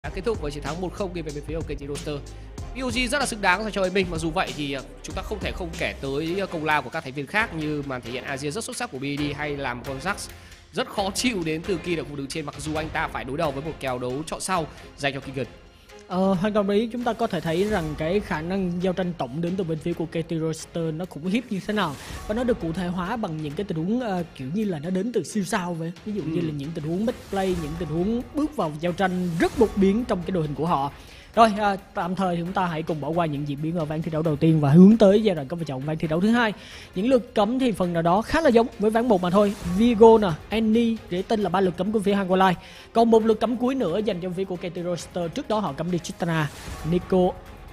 đã kết thúc với chiến thắng 1-0 về bên phía của KT Roster. PUBG rất là xứng đáng dành cho mình, mặc dù vậy thì chúng ta không thể không kể tới công lao của các thành viên khác như màn thể hiện Asia rất xuất sắc của BD hay là một con Jax rất khó chịu đến từ Kin ở khu đường trên, mặc dù anh ta phải đối đầu với một kèo đấu chọn sau dành cho King. Hoàn toàn ý, chúng ta có thể thấy rằng cái khả năng giao tranh tổng đến từ bên phía của KT Roster nó khủng khiếp như thế nào, và nó được cụ thể hóa bằng những cái tình huống kiểu như là nó đến từ siêu sao vậy. Ví dụ như là những tình huống match play, những tình huống bước vào giao tranh rất đột biến trong cái đội hình của họ. Rồi, tạm thời thì chúng ta hãy cùng bỏ qua những diễn biến ở ván thi đấu đầu tiên và hướng tới giai đoạn có vai trò ván thi đấu thứ hai. Những lượt cấm thì phần nào đó khá là giống với ván 1 mà thôi. Vigo nè, Annie để tên là 3 lượt cấm của phía Hangwha. Còn một lượt cấm cuối nữa dành cho phía của KT Roster. Trước đó họ cấm đi Tristana, Nico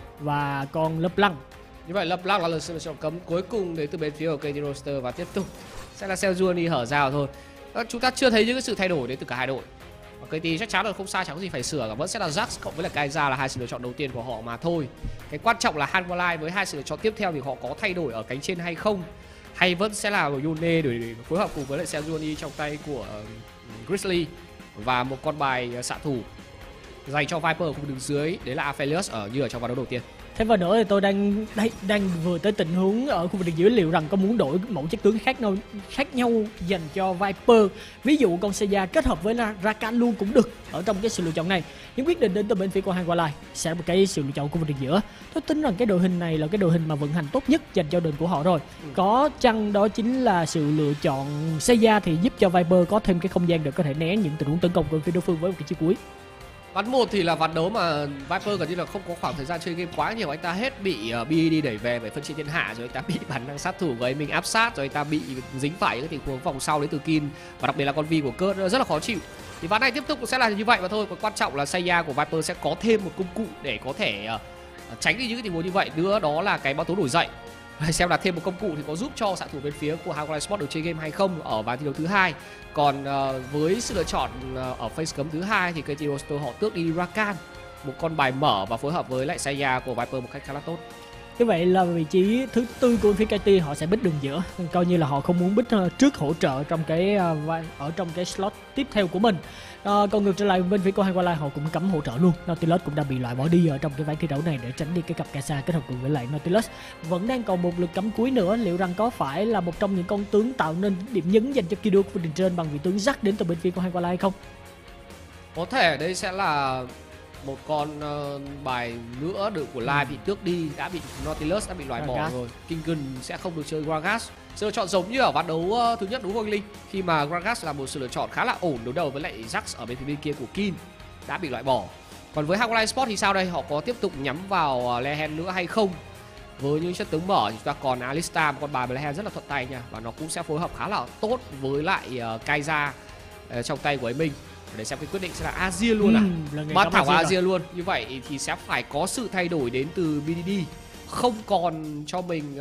và con LeBlanc. Như vậy LeBlanc là sự lựa chọn cấm cuối cùng đến từ bên phía của KT Roster và tiếp tục sẽ là Sejuani hở rào thôi. Chúng ta chưa thấy những cái sự thay đổi đến từ cả hai đội. KT chắc chắn là không sai, chẳng có gì phải sửa cả, vẫn sẽ là Jax cộng với là Kai'Sa là hai sự lựa chọn đầu tiên của họ mà thôi. Cái quan trọng là Hangwha với hai sự lựa chọn tiếp theo thì họ có thay đổi ở cánh trên hay không, hay vẫn sẽ là Yone để phối hợp cùng với lại Sejuani trong tay của Grizzly và một con bài xạ thủ dành cho Viper ở khu vực đường dưới, đấy là Aphelios như ở trong ván đấu đầu tiên. Thêm vào nữa thì tôi đang vừa tới tình huống ở khu vực đường dưới, liệu rằng có muốn đổi mẫu chất tướng khác nhau dành cho Viper, ví dụ con Seiya kết hợp với Rakan luôn cũng được ở trong cái sự lựa chọn này. Những quyết định đến từ bên phía của Hangwha sẽ là một cái sự lựa chọn khu vực đường giữa. Tôi tin rằng cái đội hình này là cái đội hình mà vận hành tốt nhất dành cho đội của họ rồi. Có chăng đó chính là sự lựa chọn Seiya thì giúp cho Viper có thêm cái không gian để có thể né những tình huống tấn công của phía đối phương với một cái chiêu cuối. Ván 1 thì là ván đấu mà Viper gần như là không có khoảng thời gian chơi game quá nhiều, anh ta hết bị BD đẩy về phải phân chia thiên hạ, rồi anh ta bị bản năng sát thủ với mình áp sát, rồi anh ta bị dính phải những tình huống vòng sau đến từ Kin và đặc biệt là con Vi của Kurt rất là khó chịu. Thì ván này tiếp tục sẽ là như vậy mà thôi. Còn quan trọng là Seiya của Viper sẽ có thêm một công cụ để có thể tránh đi những cái tình huống như vậy nữa, đó là cái báo tố nổi dậy. Xem là thêm một công cụ thì có giúp cho xạ thủ bên phía của Hangwha Sport được chơi game hay không ở ván thi đấu thứ hai. Còn với sự lựa chọn ở phase cấm thứ hai thì KT Roster họ tước đi Rakan, một con bài mở và phối hợp với lại Seiya của Viper một cách khá là tốt. Như vậy là vị trí thứ tư của phía KT họ sẽ bích đường giữa, coi như là họ không muốn bích trước hỗ trợ trong cái ở trong cái slot tiếp theo của mình. Còn ngược trở lại bên phía của Hangwha họ cũng cấm hỗ trợ luôn. Nautilus cũng đã bị loại bỏ đi ở trong cái ván thi đấu này để tránh đi cái cặp Kai'Sa kết hợp cùng với lại Nautilus. Vẫn đang còn một lượt cấm cuối nữa, liệu rằng có phải là một trong những con tướng tạo nên điểm nhấn dành cho Kido của đường trên bằng vị tướng Jax đến từ bên phía của Hangwha hay không? Có thể đây sẽ là một con bài nữa được của Live bị tước đi, đã bị Nautilus đã bị loại bỏ rồi. Kingen sẽ không được chơi Gragas. Sự lựa chọn giống như ở ván đấu thứ nhất đấu Holy Linh, khi mà Gragas là một sự lựa chọn khá là ổn đối đầu với lại Jax ở bên phía bên kia của Kin, đã bị loại bỏ. Còn với Hangwha Sport thì sao đây? Họ có tiếp tục nhắm vào Lehen nữa hay không? Với những chất tướng mở thì chúng ta còn Alistar, một con bài Lehen rất là thuận tay nha, và nó cũng sẽ phối hợp khá là tốt với lại Kai'Sa trong tay của ấy mình. Để xem cái quyết định sẽ là Asia luôn bắt thẳng Asia luôn. Như vậy thì sẽ phải có sự thay đổi đến từ BDD, không còn cho mình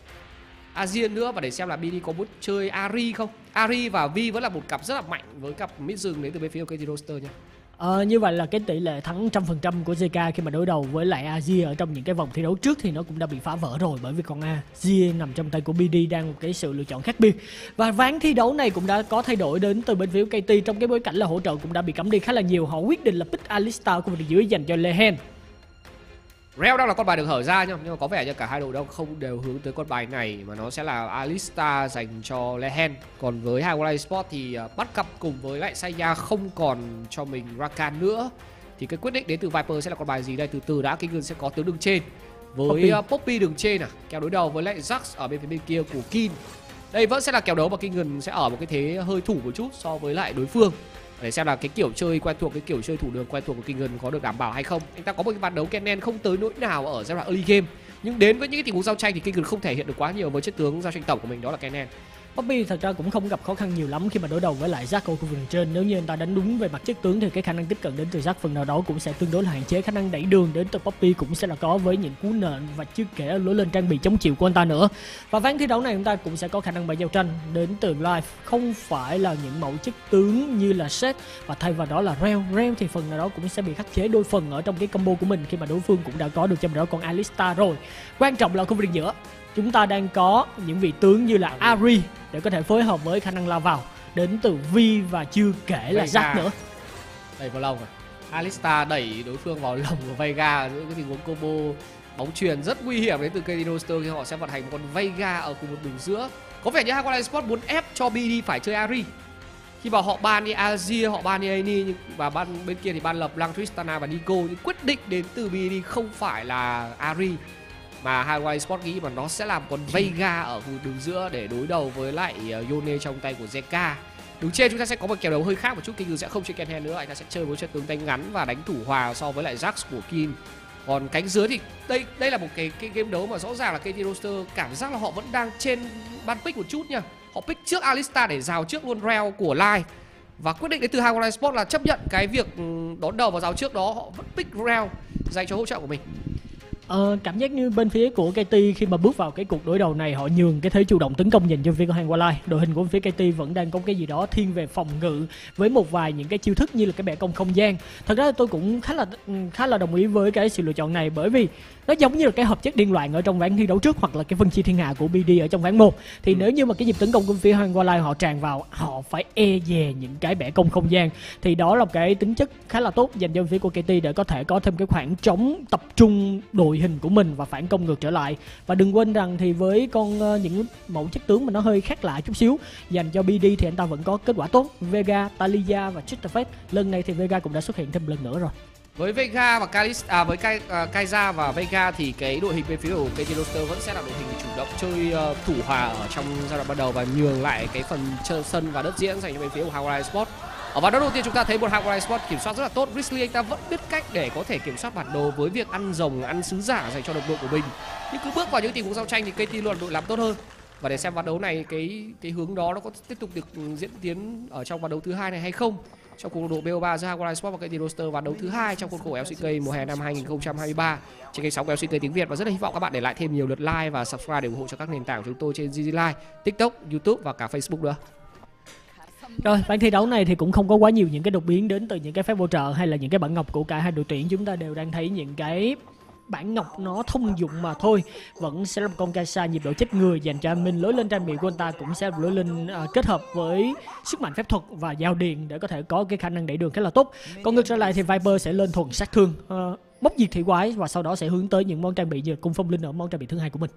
Asia nữa, và để xem là BD có muốn chơi Ari không. Ari và Vi vẫn là một cặp rất là mạnh với cặp mid rừng đến từ bên phía KT Roster nha. Như vậy là cái tỷ lệ thắng 100% của JK khi mà đối đầu với lại Asia ở trong những cái vòng thi đấu trước thì nó cũng đã bị phá vỡ rồi, bởi vì con Asia nằm trong tay của BD đang một cái sự lựa chọn khác biệt. Và ván thi đấu này cũng đã có thay đổi đến từ bên phía KT trong cái bối cảnh là hỗ trợ cũng đã bị cấm đi khá là nhiều. Họ quyết định là pick Alistar của bên dưới dành cho Lehen. Reo đang là con bài được hở ra nhưng mà có vẻ như cả hai đội đâu không đều hướng tới con bài này, mà nó sẽ là Alistar dành cho Lehen. Còn với Hangwha Sport thì bắt cặp cùng với lại Seiya không còn cho mình Rakan nữa, thì cái quyết định đến từ Viper sẽ là con bài gì đây? Từ từ đã, King sẽ có tướng đường trên với Poppy đường trên kèo đối đầu với lại Jax ở bên phía bên kia của Kin. Đây vẫn sẽ là kèo đấu mà King sẽ ở một cái thế hơi thủ một chút so với lại đối phương, để xem là cái kiểu chơi quen thuộc, cái kiểu chơi thủ đường quen thuộc của King có được đảm bảo hay không. Anh ta có một cái ván đấu Kennen không tới nỗi nào ở giai đoạn early game, nhưng đến với những cái tình huống giao tranh thì King không thể hiện được quá nhiều với chất tướng giao tranh tổng của mình, đó là Kennen. Poppy thật ra cũng không gặp khó khăn nhiều lắm khi mà đối đầu với lại Jack ở khu vực trên. Nếu như anh ta đánh đúng về mặt chất tướng thì cái khả năng tiếp cận đến từ Jack phần nào đó cũng sẽ tương đối là hạn chế. Khả năng đẩy đường đến từ Poppy cũng sẽ là có với những cú nện và chưa kể lối lên trang bị chống chịu của anh ta nữa. Và ván thi đấu này chúng ta cũng sẽ có khả năng bày giao tranh đến từ Live, không phải là những mẫu chất tướng như là Set, và thay vào đó là Reo. Reo thì phần nào đó cũng sẽ bị khắc chế đôi phần ở trong cái combo của mình khi mà đối phương cũng đã có được trong đó con Alistar rồi. Quan trọng là khu vực giữa chúng ta đang có những vị tướng như là Ari để có thể phối hợp với khả năng lao vào đến từ Vi và chưa kể là Jack nữa. Đây vào lâu rồi. Alistar đẩy đối phương vào lồng của Veiga ở những cái tình huống combo bóng chuyền rất nguy hiểm đến từ KT Roster khi họ sẽ vận hành một con Veiga ở khu vực đường giữa. Có vẻ như Hagwon Esports muốn ép cho BD phải chơi Ahri. Khi mà họ ban đi Azir, họ ban đi Annie và bên kia thì ban lập Blanc, Tristana và Nico, nhưng quyết định đến từ BD không phải là Ahri mà Hagwon Esports nghĩ mà nó sẽ làm con Veiga ở khu vực đường giữa để đối đầu với lại Yone trong tay của Zeka. Đứng trên chúng ta sẽ có một kèo đấu hơi khác một chút, King sẽ không chơi Kenhen nữa, anh ta sẽ chơi với trận tướng tay ngắn và đánh thủ hòa so với lại Jax của King. Còn cánh dưới thì đây là một cái game đấu mà rõ ràng là KT Roster cảm giác là họ vẫn đang trên ban pick một chút nha. Họ pick trước Alistar để rào trước luôn Rell của Lai. Và quyết định đến từ Hagwon Esports là chấp nhận cái việc đón đầu và rào trước đó, họ vẫn pick Rell dành cho hỗ trợ của mình. Cảm giác như bên phía của KT khi mà bước vào cái cuộc đối đầu này họ nhường cái thế chủ động tấn công dành cho phía của Hagwon Lai. Đội hình của phía KT vẫn đang có cái gì đó thiên về phòng ngự với một vài những cái chiêu thức như là cái bẻ công không gian. Thật ra tôi cũng khá là đồng ý với cái sự lựa chọn này, bởi vì nó giống như là cái hợp chất điên loạn ở trong ván thi đấu trước hoặc là cái phân chia thiên hạ của BD ở trong ván 1. Thì nếu như mà cái nhịp tấn công của phía Hagwon Lai họ tràn vào, họ phải e dè những cái bẻ công không gian, thì đó là cái tính chất khá là tốt dành cho phía của KT để có thể có thêm cái khoảng trống tập trung đội hình của mình và phản công ngược trở lại. Và đừng quên rằng thì với những mẫu chất tướng mà nó hơi khác lạ chút xíu dành cho BD thì anh ta vẫn có kết quả tốt. Vega, Taliyah và Chittafet, lần này thì Vega cũng đã xuất hiện thêm lần nữa rồi. Với Vega và Kai'Sa và Vega thì cái đội hình bên phía của KT Roster vẫn sẽ là đội hình chủ động chơi thủ hòa ở trong giai đoạn ban đầu và nhường lại cái phần sân và đất diễn dành cho bên phía của Hagwon Esports. Ở ván đấu đầu tiên chúng ta thấy một Hagwon Esports kiểm soát rất là tốt. Grizzly anh ta vẫn biết cách để có thể kiểm soát bản đồ với việc ăn rồng, ăn sứ giả dành cho đồng đội của mình. Nhưng cứ bước vào những tình huống giao tranh thì KT luôn là đội làm tốt hơn. Và để xem ván đấu này cái hướng đó nó có tiếp tục được diễn tiến ở trong ván đấu thứ hai này hay không. Trong cuộc đua BO3 giữa Hagwon Esports và KT Roster ván đấu thứ hai trong khuôn khổ LCK mùa hè năm 2023 trên kênh sóng của LCK tiếng Việt, và rất là hy vọng các bạn để lại thêm nhiều lượt like và subscribe để ủng hộ cho các nền tảng của chúng tôi trên GG Live, TikTok, YouTube và cả Facebook nữa. Rồi, ván thi đấu này thì cũng không có quá nhiều những cái đột biến đến từ những cái phép bổ trợ hay là những cái bản ngọc của cả hai đội tuyển. Chúng ta đều đang thấy những cái bản ngọc nó thông dụng mà thôi. Vẫn sẽ là một con Kai'Sa nhịp độ chết người dành cho An Minh. Lối lên trang bị của anh ta cũng sẽ là lối lên kết hợp với sức mạnh phép thuật và giao điện để có thể có cái khả năng đẩy đường khá là tốt. Còn ngược trở lại thì Viper sẽ lên thuần sát thương, bốc diệt thủy quái và sau đó sẽ hướng tới những món trang bị như cung phong linh ở món trang bị thứ hai của mình.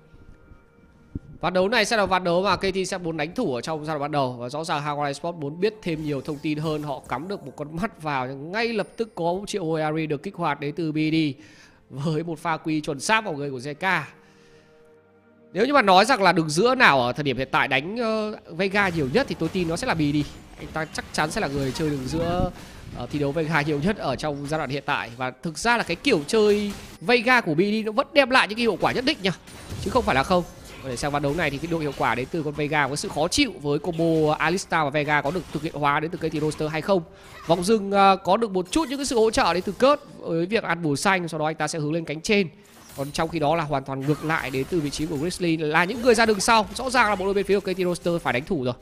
Ván đấu này sẽ là ván đấu mà KT sẽ muốn đánh thủ ở trong giai đoạn ban đầu, và rõ ràng Hagwon Esports muốn biết thêm nhiều thông tin hơn. Họ cắm được một con mắt vào, ngay lập tức có một triệu hồi Ahri được kích hoạt đến từ BD với một pha quy chuẩn xác vào người của Zeka. Nếu như mà nói rằng là đường giữa nào ở thời điểm hiện tại đánh Veiga nhiều nhất thì tôi tin nó sẽ là BD. Anh ta chắc chắn sẽ là người chơi đường giữa thi đấu Veiga nhiều nhất ở trong giai đoạn hiện tại. Và thực ra là cái kiểu chơi Veiga của BD nó vẫn đem lại những cái hiệu quả nhất định nha, chứ không phải là không. Để xem ván đấu này thì cái độ hiệu quả đến từ con Veiga với sự khó chịu với combo Alistar và Veiga có được thực hiện hóa đến từ KT Roster hay không. Vòng rừng có được một chút những cái sự hỗ trợ đến từ Kurt với việc ăn bùa xanh, sau đó anh ta sẽ hướng lên cánh trên. Còn trong khi đó là hoàn toàn ngược lại đến từ vị trí của Grizzly là những người ra đường sau. Rõ ràng là bộ đôi bên phía của KT Roster phải đánh thủ rồi.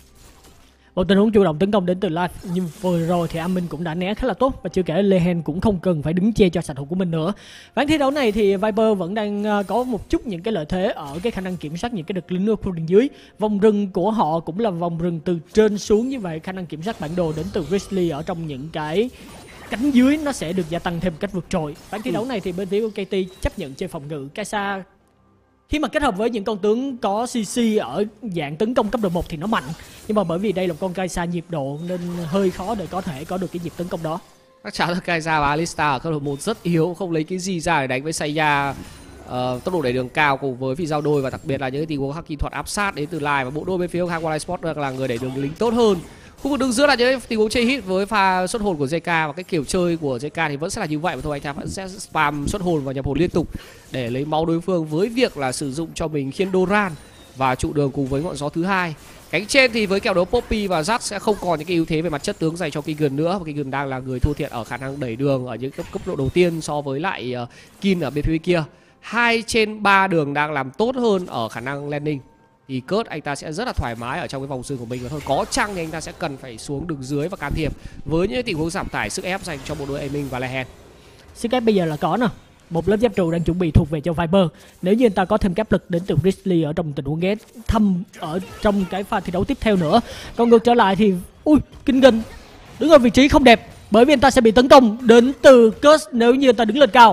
Một tình huống chủ động tấn công đến từ Live, nhưng vừa rồi thì An Minh cũng đã né khá là tốt, và chưa kể Lehen cũng không cần phải đứng che cho sạch thủ của mình nữa. Ván thi đấu này thì Viper vẫn đang có một chút những cái lợi thế ở cái khả năng kiểm soát những cái đợt lính ở khu đường dưới. Vòng rừng của họ cũng là vòng rừng từ trên xuống, như vậy khả năng kiểm soát bản đồ đến từ Grizzly ở trong những cái cánh dưới nó sẽ được gia tăng thêm một cách vượt trội. Ván thi đấu này thì bên phía của KT chấp nhận chơi phòng ngự. Kai'Sa khi mà kết hợp với những con tướng có CC ở dạng tấn công cấp độ 1 thì nó mạnh, nhưng mà bởi vì đây là một con Kai'Sa nhịp độ nên hơi khó để có thể có được cái nhịp tấn công đó. Chắc chắn là Kai'Sa và Alistar ở cấp độ 1 rất yếu, không lấy cái gì ra để đánh với Seiya. Tốc độ đẩy đường cao cùng với phi giao đôi và đặc biệt là những tình huống hắc kỹ thuật áp sát đến từ Live, và bộ đôi bên phía Hagwon Esports là người đẩy đường lính tốt hơn. Khu vực đường giữa là những tình huống chơi hit với pha xuất hồn của Zeka, và cái kiểu chơi của Zeka thì vẫn sẽ là như vậy mà thôi. Anh ta vẫn sẽ spam xuất hồn và nhập hồn liên tục để lấy máu đối phương với việc là sử dụng cho mình khiên Doran và trụ đường cùng với ngọn gió thứ hai. Cánh trên thì với kèo đấu Poppy và Jax sẽ không còn những cái ưu thế về mặt chất tướng dành cho Keegan nữa, và Keegan đang là người thua thiệt ở khả năng đẩy đường ở những cấp độ đầu tiên so với lại Kin ở bên phía kia. 2 trên 3 đường đang làm tốt hơn ở khả năng landing. Thì Kurt anh ta sẽ rất là thoải mái ở trong cái vòng rừng của mình, và thôi có chăng thì anh ta sẽ cần phải xuống đường dưới và can thiệp với những tình huống giảm tải sức ép dành cho bộ đôi Aiming và Lehen. Sức ép bây giờ là có nè, một lớp giáp trụ đang chuẩn bị thuộc về cho Viper. Nếu như anh ta có thêm áp lực đến từ Grizzly ở trong tình huống ghé thăm ở trong cái pha thi đấu tiếp theo nữa. Còn ngược trở lại thì Keegan đứng ở vị trí không đẹp, bởi vì anh ta sẽ bị tấn công đến từ Curse nếu như anh ta đứng lên cao.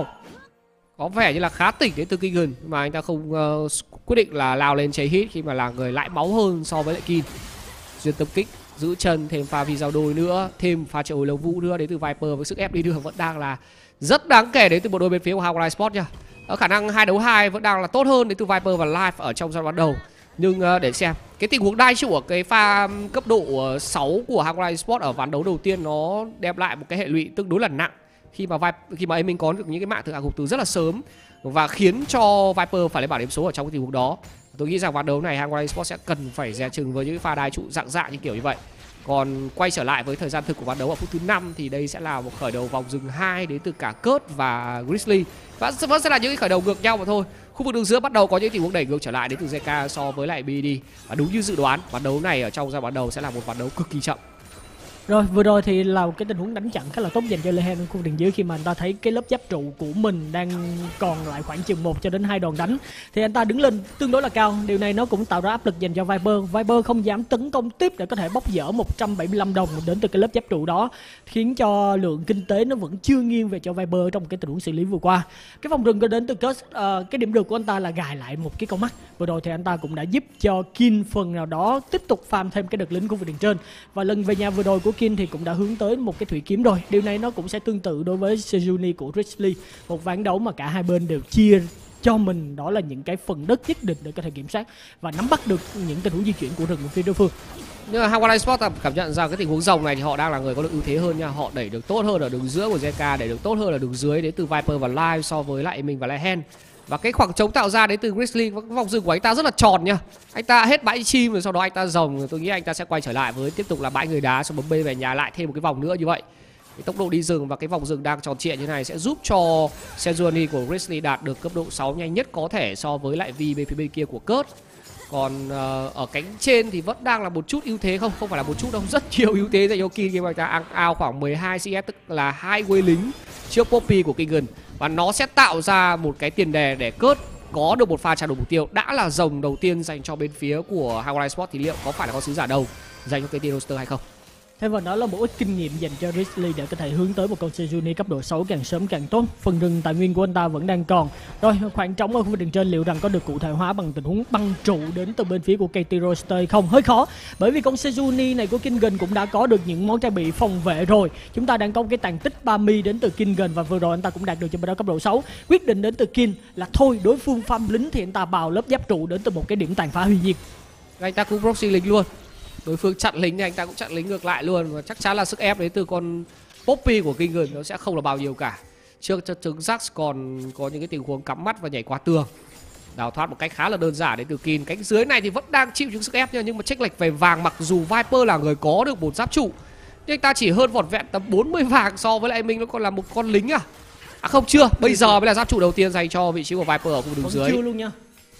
Có vẻ như là khá tỉnh đến từ Kingun mà anh ta không quyết định là lao lên cháy hit khi mà là người lại máu hơn so với lại Kin. Duyên tâm kích, giữ chân, thêm pha vi giao đôi nữa, thêm pha triệu hồi lông vũ nữa đến từ Viper với sức ép đi đường vẫn đang là rất đáng kể đến từ bộ đôi bên phía của Hawkeye Sport nha. Ở khả năng 2 đấu 2 vẫn đang là tốt hơn đến từ Viper và Live ở trong giai đoạn ban đầu. Nhưng để xem cái tình huống đai trụ ở cái pha cấp độ 6 của Hawkeye Sport ở ván đấu đầu tiên nó đem lại một cái hệ lụy tương đối là nặng khi mà Aiming có được những cái mạng từ hạ gục từ rất là sớm và khiến cho Viper phải lấy bảng điểm số ở trong cái tình huống đó. Tôi nghĩ rằng ván đấu này Hawkeye Sport sẽ cần phải dè chừng với những pha đai trụ dạng như kiểu như vậy. Còn quay trở lại với thời gian thực của ván đấu ở phút thứ 5 thì đây sẽ là một khởi đầu vòng rừng 2 đến từ cả Kurt và Grizzly. Và vẫn sẽ là những cái khởi đầu ngược nhau mà thôi. Khu vực đường giữa bắt đầu có những tình huống đẩy ngược trở lại đến từ JK so với lại BD. Và đúng như dự đoán, ván đấu này ở trong giai đoạn đầu sẽ là một ván đấu cực kỳ chậm. Rồi vừa rồi thì là một cái tình huống đánh chặn khá là tốt dành cho Lehen khu vực đường dưới, khi mà anh ta thấy cái lớp giáp trụ của mình đang còn lại khoảng chừng 1 cho đến 2 đòn đánh thì anh ta đứng lên tương đối là cao. Điều này nó cũng tạo ra áp lực dành cho Viper không dám tấn công tiếp để có thể bóc dỡ 175 đồng đến từ cái lớp giáp trụ đó, khiến cho lượng kinh tế nó vẫn chưa nghiêng về cho Viper trong cái tình huống xử lý vừa qua. Cái vòng rừng đến từ Curse, cái điểm được của anh ta là gài lại một cái con mắt. Vừa rồi thì anh ta cũng đã giúp cho Kin phần nào đó tiếp tục farm thêm cái đợt lính khu vực đường trên, và lần về nhà vừa rồi của Kin thì cũng đã hướng tới một cái thủy kiếm rồi. Điều này nó cũng sẽ tương tự đối với Sejuani của Grizzly, một ván đấu mà cả hai bên đều chia cho mình đó là những cái phần đất nhất định để có thể kiểm soát và nắm bắt được những tình huống di chuyển của rừng của phía đối phương. Nhưng mà Hawkeye Sport cảm nhận rằng cái tình huống rồng này thì họ đang là người có được ưu thế hơn nha. Họ đẩy được tốt hơn ở đường giữa của JK, đẩy được tốt hơn ở đường dưới đến từ Viper và Live so với lại mình và Lehen. Và cái khoảng trống tạo ra đến từ Grizzly, cái vòng rừng của anh ta rất là tròn nha. Anh ta hết bãi chim rồi sau đó anh ta rồng, tôi nghĩ anh ta sẽ quay trở lại với tiếp tục là bãi người đá, xong bấm B về nhà lại thêm một cái vòng nữa như vậy. Cái tốc độ đi rừng và cái vòng rừng đang tròn trịa như này sẽ giúp cho Sejuani của Grizzly đạt được cấp độ 6 nhanh nhất có thể so với lại V bên phía bên kia của Kurt. Còn ở cánh trên thì vẫn đang là một chút ưu thế, không phải là một chút đâu, rất nhiều ưu thế dành cho King khi mà anh ta ăn out khoảng 12 CS, tức là 2 quê lính trước Poppy của Kingun. Và nó sẽ tạo ra một cái tiền đề để Kurt có được một pha trao đổi mục tiêu. Đã là rồng đầu tiên dành cho bên phía của Hawkeye Sport thì liệu có phải là con sứ giả đầu dành cho KT Roster hay không? Thế và đó là một ít kinh nghiệm dành cho Grizzly để có thể hướng tới một con Sejuani cấp độ 6 càng sớm càng tốt. Phần rừng tài nguyên của anh ta vẫn đang còn. Rồi khoảng trống ở khu vực đường trên liệu rằng có được cụ thể hóa bằng tình huống băng trụ đến từ bên phía của KT Roster hay không? Hơi khó, bởi vì con Sejuani này của Kingun cũng đã có được những món trang bị phòng vệ rồi. Chúng ta đang có cái tàn tích 30 đến từ Kingun và vừa rồi anh ta cũng đạt được cho bên đó cấp độ 6. Quyết định đến từ Kin là thôi, đối phương farm lính thì anh ta vào lớp giáp trụ đến từ một cái điểm tàn phá hủy diệt. Anh ta cũng proxy lính luôn. Đối phương chặn lính thì anh ta cũng chặn lính ngược lại luôn, và chắc chắn là sức ép đến từ con Poppy của Kingun nó sẽ không là bao nhiêu cả. Trước cho trứng Jax còn có những cái tình huống cắm mắt và nhảy qua tường, đào thoát một cách khá là đơn giản đến từ Kin. Cánh dưới này thì vẫn đang chịu những sức ép nha, nhưng mà chênh lệch về vàng, mặc dù Viper là người có được một giáp trụ nhưng anh ta chỉ hơn vỏn vẹn tầm 40 vàng so với lại mình, nó còn là một con lính à. À không, chưa, bây giờ mới là giáp trụ đầu tiên dành cho vị trí của Viper ở khu đường dưới. Chưa luôn nha.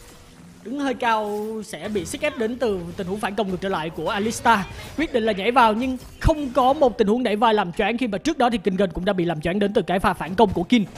Đứng hơi cao sẽ bị sức ép đến từ tình huống phản công ngược trở lại của Alistar. Quyết định là nhảy vào nhưng không có một tình huống đẩy vai làm choáng, khi mà trước đó thì Kingun cũng đã bị làm choáng đến từ cái pha phản công của Kin.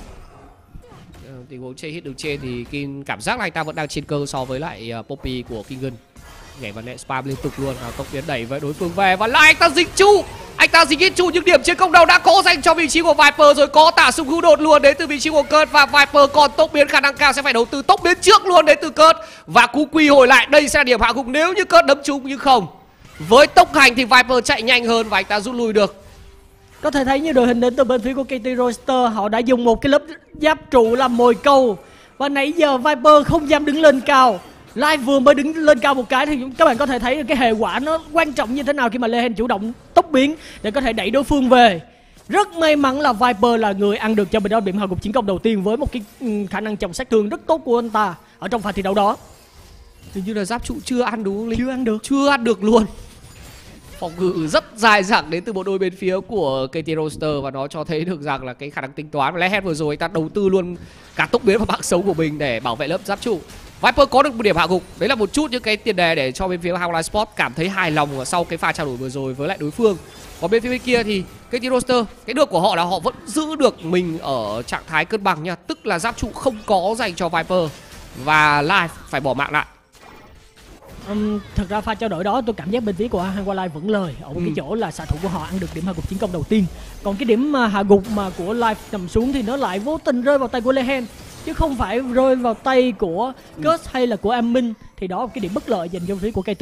Tình huống chơi hit đường trên thì Kin cảm giác là anh ta vẫn đang trên cơ so với lại Poppy của Kingun. Nhảy vào net spam liên tục luôn, tốc biến đẩy với đối phương về và lại anh ta dính trụ. Anh ta dính ít trụ nhưng điểm trên công đầu đã có dành cho vị trí của Viper rồi, có tả súng hữu đột luôn đến từ vị trí của Kurt, và Viper còn tốc biến khả năng cao sẽ phải đầu tư tốc biến trước luôn đến từ Kurt, và cú quy hồi lại đây sẽ là điểm hạ gục nếu như Kurt đấm trúng, nhưng không. Với tốc hành thì Viper chạy nhanh hơn và anh ta rút lui được. Có thể thấy như đội hình đến từ bên phía của KT Roster, họ đã dùng một cái lớp giáp trụ làm mồi câu và nãy giờ Viper không dám đứng lên cao. Live vừa mới đứng lên cao một cái thì các bạn có thể thấy được cái hệ quả nó quan trọng như thế nào khi mà Lehen chủ động tốc biến để có thể đẩy đối phương về. Rất may mắn là Viper là người ăn được cho bên đó điểm hạ gục chiến công đầu tiên với một cái khả năng chồng sát thương rất tốt của anh ta ở trong pha thi đấu đó. Hình như là giáp trụ chưa ăn đúng không? Chưa ăn được luôn. Phòng ngự rất dài dẳng đến từ bộ đôi bên phía của KT Roster, và nó cho thấy được rằng là cái khả năng tính toán và Lehen vừa rồi anh ta đầu tư luôn cả tốc biến và mạng sống của mình để bảo vệ lớp giáp trụ. Viper có được một điểm hạ gục, đấy là một chút những cái tiền đề để cho bên phía Hawkeye Sport cảm thấy hài lòng sau cái pha trao đổi vừa rồi với lại đối phương. Còn bên phía bên kia thì KT Roster, cái được của họ là họ vẫn giữ được mình ở trạng thái cân bằng nha, tức là giáp trụ không có dành cho Viper và Live phải bỏ mạng lại. Thực ra pha trao đổi đó tôi cảm giác bên phía của Hanwha Live vẫn lời ở một cái chỗ là xạ thủ của họ ăn được điểm hạ gục chiến công đầu tiên, còn cái điểm hạ gục mà của Live nằm xuống thì nó lại vô tình rơi vào tay của Lehen chứ không phải rơi vào tay của Curse hay là của Amin, thì đó là cái điểm bất lợi dành cho phía của KT.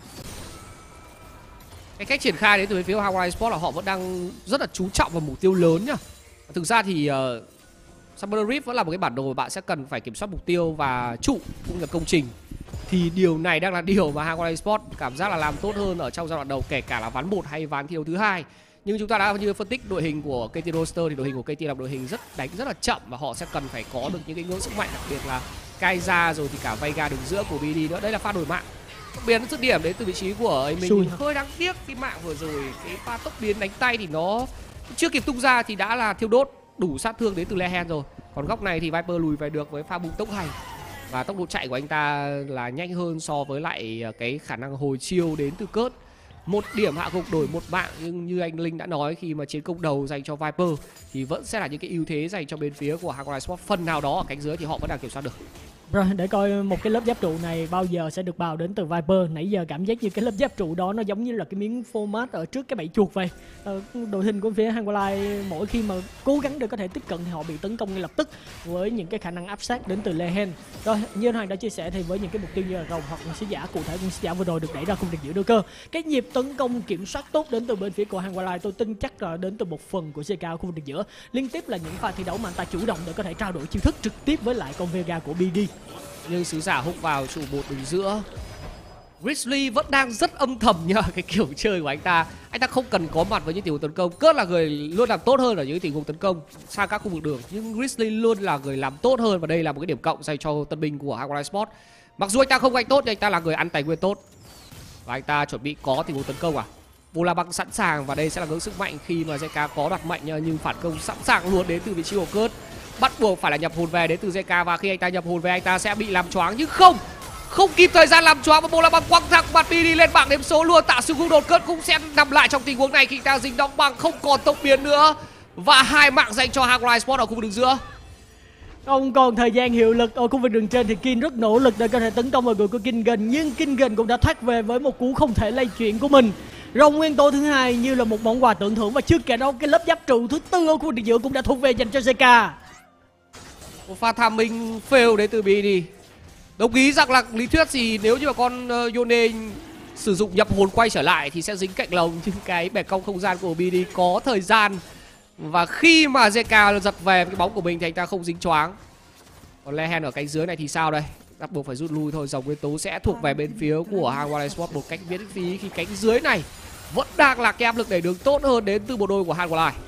Cái cách triển khai đến từ phía Hanwha Esports là họ vẫn đang rất là chú trọng vào mục tiêu lớn nhá. Thực ra thì Summoner Rift vẫn là một cái bản đồ mà bạn sẽ cần phải kiểm soát mục tiêu và trụ cũng như công trình. Thì điều này đang là điều mà Hanwha Esports cảm giác là làm tốt hơn ở trong giai đoạn đầu, kể cả là ván 1 hay ván thi đấu thứ hai. Nhưng chúng ta đã như phân tích đội hình của KT roster thì đội hình của KT là đội hình đánh rất là chậm và họ sẽ cần phải có được những cái ngưỡng sức mạnh, đặc biệt là Kai'Sa rồi thì cả Veigar đường giữa của BD nữa. Đây là pha đổi mạng biến dứt điểm đến từ vị trí của mình. Hơi đáng tiếc cái mạng vừa rồi, cái pha tốc biến đánh tay thì nó chưa kịp tung ra thì đã là thiêu đốt đủ sát thương đến từ Lehen rồi. Còn góc này thì Viper lùi về được với pha bùng tốc hành và tốc độ chạy của anh ta là nhanh hơn so với lại cái khả năng hồi chiêu đến từ Cớt. Một điểm hạ gục đổi một mạng, nhưng như anh Linh đã nói, khi mà chiến công đầu dành cho Viper thì vẫn sẽ là những cái ưu thế dành cho bên phía của Hanwha Esports. Phần nào đó ở cánh dưới thì họ vẫn đang kiểm soát được. Rồi để coi một cái lớp giáp trụ này bao giờ sẽ được bào đến từ Viper. Nãy giờ cảm giác như cái lớp giáp trụ đó nó giống như là cái miếng format ở trước cái bẫy chuột vậy. Đội hình của phía Hanwha Live mỗi khi mà cố gắng để có thể tiếp cận thì họ bị tấn công ngay lập tức với những cái khả năng áp sát đến từ Lehen. Rồi như anh Hoàng đã chia sẻ thì với những cái mục tiêu như là rồng hoặc là sứ giả, cụ thể con sứ giả vừa rồi được đẩy ra không được giữ đôi cơ, cái nhịp tấn công kiểm soát tốt đến từ bên phía của Hanwha Live, tôi tin chắc là đến từ một phần của CK ở khu vực giữa. Liên tiếp là những pha thi đấu mà anh ta chủ động để có thể trao đổi chiêu thức trực tiếp với lại con Veigar của BD. Nhưng sứ giả húc vào trụ một đường giữa. Grizzly vẫn đang rất âm thầm nhờ cái kiểu chơi của anh ta. Anh ta không cần có mặt với những tình huống tấn công. Cớt là người luôn làm tốt hơn ở những tình huống tấn công sang các khu vực đường, nhưng Grizzly luôn là người làm tốt hơn, và đây là một cái điểm cộng dành cho tân binh của Hanwha Esports. Mặc dù anh ta không gánh tốt nhưng anh ta là người ăn tài nguyên tốt và anh ta chuẩn bị có tình huống tấn công. Vô La Băng sẵn sàng và đây sẽ là ngưỡng sức mạnh khi mà JK có đoạt mạnh, nhưng phản công sẵn sàng luôn đến từ vị trí của Cớt. Bắt buộc phải là nhập hồn về đến từ JK, và khi anh ta nhập hồn về anh ta sẽ bị làm choáng, nhưng không kịp thời gian làm choáng, và Vô La Băng quăng thẳng mặt đi lên bảng đếm số luôn. Tạ Sư Cung đột Cớt cũng sẽ nằm lại trong tình huống này khi anh ta dính đóng băng, không còn tốc biến nữa, và 2 mạng dành cho Hanwha Esports ở khu vực đường giữa. Không còn thời gian hiệu lực ở khu vực đường trên thì Kin rất nỗ lực để có thể tấn công vào người của Kingen, nhưng Kingen cũng đã thoát về với một cú không thể lay chuyển của mình. Rồng nguyên tố thứ hai như là một món quà tưởng thưởng, và chưa kể đâu cái lớp giáp trụ thứ tư ở khu vực đường giữa cũng đã thuộc về dành cho JK. Một pha tham minh fail đến từ BD. Đồng ý rằng là lý thuyết gì nếu như mà con Yone sử dụng nhập hồn quay trở lại thì sẽ dính cạnh lồng, nhưng cái bẻ cong không gian của BD có thời gian, và khi mà JK giật về cái bóng của mình thì anh ta không dính choáng. Còn Lehen ở cánh dưới này thì sao đây? Bắt buộc phải rút lui thôi. Dòng nguyên tố sẽ thuộc về bên phía của Hanwha Esports một cách miễn phí, khi cánh dưới này vẫn đang là cái áp lực đẩy đường tốt hơn đến từ bộ đôi của Hanwha Live.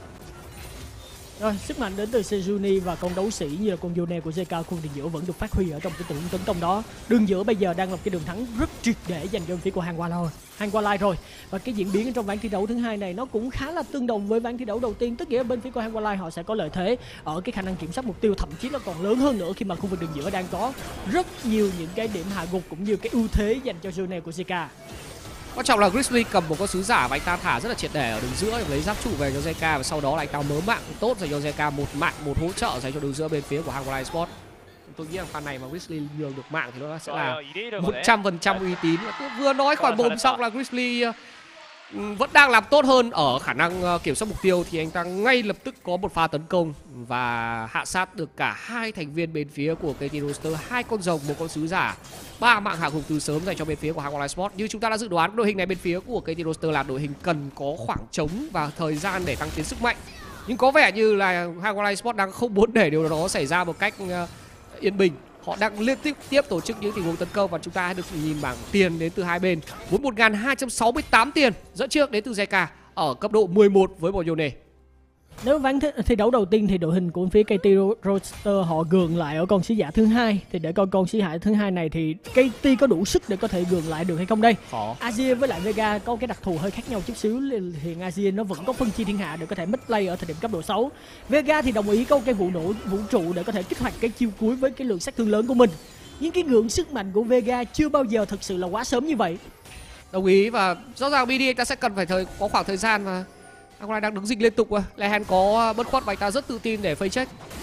Rồi, sức mạnh đến từ Sejuani và con đấu sĩ như là con Yone của JK khu vực giữa vẫn được phát huy ở trong cái tình huống tấn công đó. Đường giữa bây giờ đang là cái đường thắng rất triệt để dành cho phía của Hanwha Live rồi. Và cái diễn biến trong ván thi đấu thứ hai này nó cũng khá là tương đồng với ván thi đấu đầu tiên, tức nghĩa bên phía của Hanwha Live họ sẽ có lợi thế ở cái khả năng kiểm soát mục tiêu, thậm chí là còn lớn hơn nữa khi mà khu vực đường giữa đang có rất nhiều những cái điểm hạ gục cũng như cái ưu thế dành cho Yone của JK. Quan trọng là Grizzly cầm một con sứ giả và anh ta thả rất là triệt để ở đường giữa để lấy giáp trụ về cho JK, và sau đó là anh ta mớ mạng tốt dành cho JK, một mạng một hỗ trợ dành cho đường giữa bên phía của Hanwha Esports. Tôi nghĩ là pha này mà Grizzly nhường được mạng thì nó sẽ là 100% uy tín. Tôi vừa nói khỏi mồm xong là Grizzly vẫn đang làm tốt hơn ở khả năng kiểm soát mục tiêu, thì anh ta ngay lập tức có một pha tấn công và hạ sát được cả 2 thành viên bên phía của KT roster, 2 con rồng, một con sứ giả, 3 mạng hạ gục từ sớm dành cho bên phía của Hanwha Esports. Như chúng ta đã dự đoán, đội hình này bên phía của KT roster là đội hình cần có khoảng trống và thời gian để tăng tiến sức mạnh, nhưng có vẻ như là Hanwha Esports đang không muốn để điều đó xảy ra một cách yên bình. Họ đang liên tiếp tổ chức những tình huống tấn công, và chúng ta hãy được nhìn bảng tiền đến từ hai bên với 1.268 tiền dẫn trước đến từ JK ở cấp độ 11 với bộ Yone. Nếu ván thi đấu đầu tiên thì đội hình của phía KT roster họ gượng lại ở con sứ giả thứ hai, thì để coi con sứ giả thứ hai này thì KT có đủ sức để có thể gượng lại được hay không đây. Azir với lại Veigar có cái đặc thù hơi khác nhau chút xíu, thì Azir nó vẫn có phân chia thiên hạ để có thể mid play ở thời điểm cấp độ 6. Veigar thì đồng ý có cái vụ nổ vũ trụ để có thể kích hoạt cái chiêu cuối với cái lượng sát thương lớn của mình, nhưng cái ngưỡng sức mạnh của Veigar chưa bao giờ thực sự là quá sớm như vậy. Đồng ý, và rõ ràng BD ta sẽ cần phải có khoảng thời gian mà Hanwha đang đứng dịch liên tục. Lehen có bất khuất và anh ta rất tự tin để face check.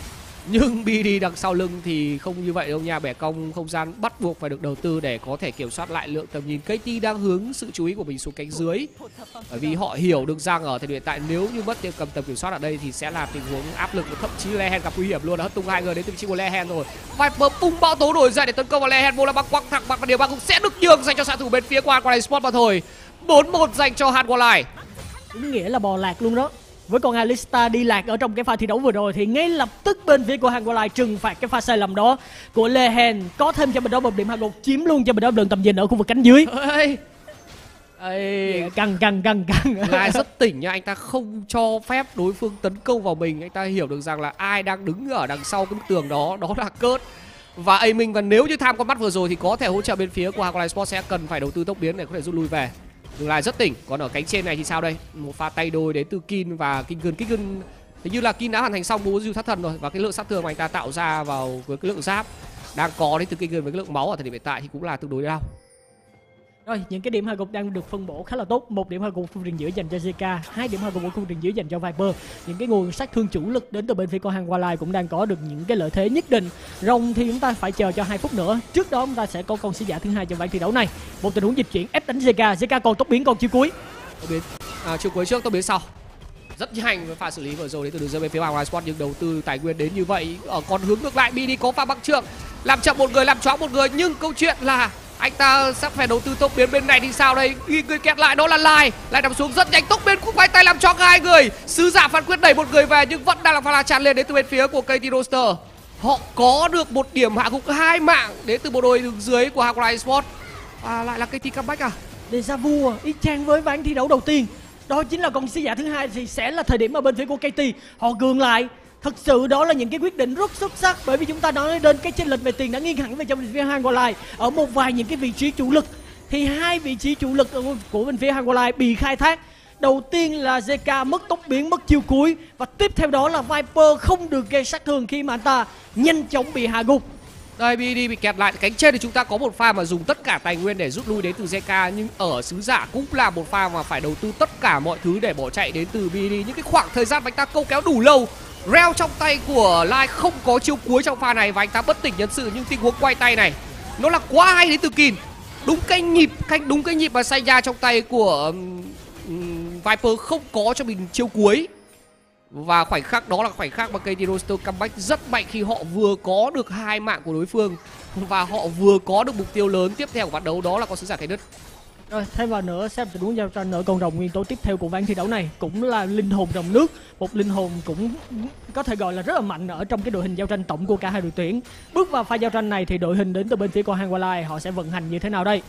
Nhưng BD đằng sau lưng thì không như vậy đâu nha. Bẻ cong không gian bắt buộc phải được đầu tư để có thể kiểm soát lại lượng tầm nhìn. KT đang hướng sự chú ý của mình xuống cánh dưới, bởi vì họ hiểu được rằng ở thời điểm hiện tại nếu như mất cầm tầm kiểm soát ở đây thì sẽ là tình huống áp lực, thậm chí Lehen gặp nguy hiểm luôn. Đã hất tung 2 người đến từ vị trí của Lehen rồi. Viper bung bão tố nổi dậy để tấn công vào Lehen. Vô là băng quăng thẳng mặt và điều băng cũng sẽ được nhường dành cho xạ thủ bên phía của Hardcore Sport. Và thôi 4-1 dành cho Hardcore. Đúng nghĩa là bò lạc luôn đó. Với con Alistar đi lạc ở trong cái pha thi đấu vừa rồi thì ngay lập tức bên phía của Hardcore trừng phạt cái pha sai lầm đó của Lehen, có thêm cho mình đó một điểm hạ gục, chiếm luôn cho mình đó lượng tầm nhìn ở khu vực cánh dưới. Căng. Lai rất tỉnh nha, anh ta không cho phép đối phương tấn công vào mình. Anh ta hiểu được rằng là ai đang đứng ở đằng sau cái bức tường đó, đó là Curt và aiming. Và nếu như tham con mắt vừa rồi thì có thể hỗ trợ bên phía của Hardcore Sport sẽ cần phải đầu tư tốc biến để có thể rút lui về. Nhưng Lai rất tỉnh. Còn ở cánh trên này thì sao đây? Một pha tay đôi đến từ Kin và Kingun. Hình như là Kin đã hoàn thành xong bố dìu thất thần rồi, và cái lượng sát thương mà anh ta tạo ra vào với cái lượng giáp đang có đến từ Kingun với cái lượng máu ở thời điểm hiện tại thì cũng là tương đối đau. Rồi, những cái điểm hạ gục đang được phân bổ khá là tốt. 1 điểm hạ gục khu vực giữa dành cho JK, 2 điểm hạ gục ở khu vực giữa dành cho Viper. Những cái nguồn sát thương chủ lực đến từ bên phía con hàng Wildlife cũng đang có được những cái lợi thế nhất định. Rồng thì chúng ta phải chờ cho 2 phút nữa. Trước đó chúng ta sẽ có con sứ giả thứ hai trong ván thi đấu này. Một tình huống dịch chuyển ép đánh JK. JK còn tốc biến, còn chiêu cuối. Tốc biến chiêu cuối trước, tốc biến sau. Rất nhanh với pha xử lý vừa rồi đến từ đường dây bên phía Hardcore Sport, nhưng đầu tư tài nguyên đến như vậy. Ở còn hướng ngược lại, BD có pha băng trượng làm chậm một người, làm choáng một người, nhưng câu chuyện là anh ta sắp phải đầu tư tốc biến bên này thì sao đây? Người kẹt lại đó là Lai nằm xuống rất nhanh, tốc biến cũng vai tay làm cho 2 người. Sứ giả phán quyết đẩy một người về nhưng vẫn đang là pha tràn lên đến từ bên phía của KT Roster. Họ có được một điểm hạ gục 2 mạng đến từ bộ đôi đường dưới của Hardcore Sport. Lại là KT comeback à? Deja vu y chang với ván thi đấu đầu tiên. Đó chính là con sứ giả thứ hai thì sẽ là thời điểm mà bên phía của KT họ gượng lại. Thật sự đó là những cái quyết định rất xuất sắc, bởi vì chúng ta nói đến cái chênh lệch về tiền đã nghiêng hẳn về trong bên phía Hardcore. Ở một vài những cái vị trí chủ lực thì 2 vị trí chủ lực của bên phía Hardcore bị khai thác. Đầu tiên là JK mất tốc biến, mất chiêu cuối, và tiếp theo đó là Viper không được gây sát thương khi mà anh ta nhanh chóng bị hạ gục. Đây, BD bị kẹt lại. Cánh trên thì chúng ta có một pha mà dùng tất cả tài nguyên để rút lui đến từ JK, nhưng ở sứ giả cũng là một pha mà phải đầu tư tất cả mọi thứ để bỏ chạy đến từ BD. Những cái khoảng thời gian mà anh ta câu kéo đủ lâu. Reo trong tay của Lai không có chiêu cuối trong pha này và anh ta bất tỉnh nhân sự, nhưng tình huống quay tay này nó là quá hay đến từ Kin. Đúng cái nhịp mà Seiya trong tay của Viper không có cho mình chiêu cuối. Và khoảnh khắc đó là khoảnh khắc mà KT Roster comeback rất mạnh khi họ vừa có được 2 mạng của đối phương và họ vừa có được mục tiêu lớn tiếp theo của ván đấu, đó là con sứ giả cây đất. Rồi, thêm vào nữa xem tình huống giao tranh ở con rồng nguyên tố tiếp theo của ván thi đấu này cũng là linh hồn rồng nước, một linh hồn cũng có thể gọi là rất là mạnh ở trong cái đội hình giao tranh tổng của cả hai đội tuyển. Bước vào pha giao tranh này thì đội hình đến từ bên phía của Hardcore họ sẽ vận hành như thế nào đây?